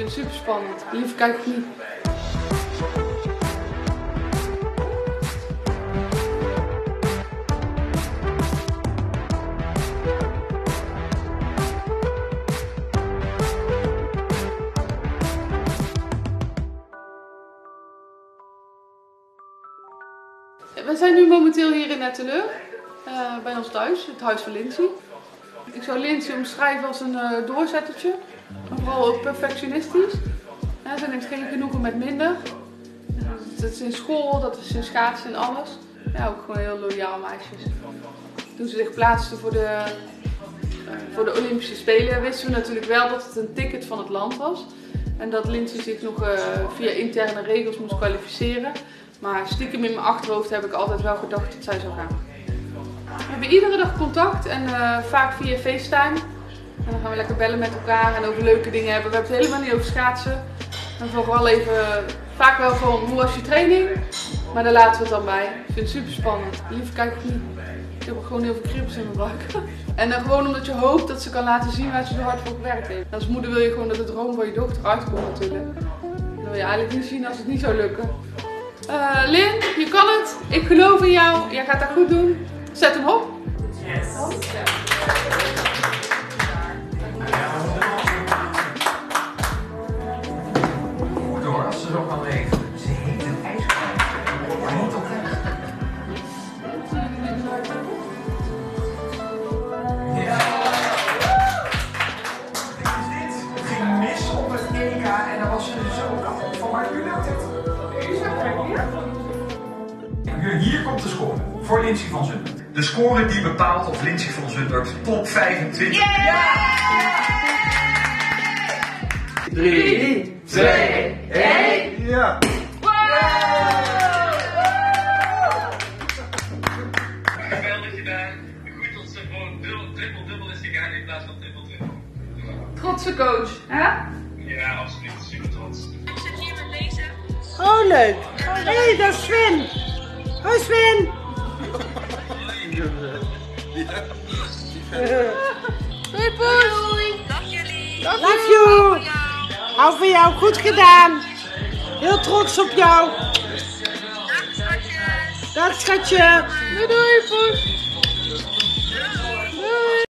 vind het super spannend. Liever kijk ik niet. We zijn nu momenteel hier in Etteleur, bij ons thuis, het huis van Lindsay. Ik zou Lindsay omschrijven als een doorzettertje, maar vooral ook perfectionistisch. Ze neemt geen genoegen met minder. Dat is in school, dat is in schaatsen en alles. Ja, ook gewoon heel loyaal meisjes. Toen ze zich plaatsten voor de Olympische Spelen wisten we natuurlijk wel dat het een ticket van het land was. En dat Lindsay zich nog via interne regels moest kwalificeren. Maar stiekem in mijn achterhoofd heb ik altijd wel gedacht dat zij zou gaan. We hebben iedere dag contact en vaak via FaceTime. En dan gaan we lekker bellen met elkaar en over leuke dingen hebben. We hebben het helemaal niet over schaatsen. En vooral even, vaak wel gewoon hoe was je training. Maar daar laten we het dan bij. Ik vind het super spannend. Liever kijk ik niet. Ik heb gewoon heel veel kriebels in mijn buik. En dan gewoon omdat je hoopt dat ze kan laten zien waar ze zo hard voor gewerkt heeft. Als moeder wil je gewoon dat de droom van je dochter uitkomt natuurlijk. Dat wil je eigenlijk niet zien als het niet zou lukken. Lin, je kan het. Ik geloof in jou. Jij gaat dat goed doen. Zet hem op. Yes. Goed hoor, als ze zo kan leven. Ze heet een ijskraan. Maar niet op hem. Ja. Dit is dit. Het ging mis op het EK en dan was ze zo kapot van, maar nu lukt het. Hier komt de score voor Lindsay van Zundert. De score die bepaalt of Lindsay van Zundert top 25. Ja! 3, 2, 1. Ja! Geweldig gedaan. Goed dat ze gewoon triple-dubbel is gegaan in plaats van triple-triple. Trotse coach, hè? Ja, absoluut. Super trots. Ik zit hier met lezen. Oh, leuk. Hé, dat is Sven. Hoi Sven. Hoi Poes. Dag jullie. Love you. Hou van jou. Goed gedaan. Heel trots op jou. Dag schatjes. Dag schatje. Doei doei Poes.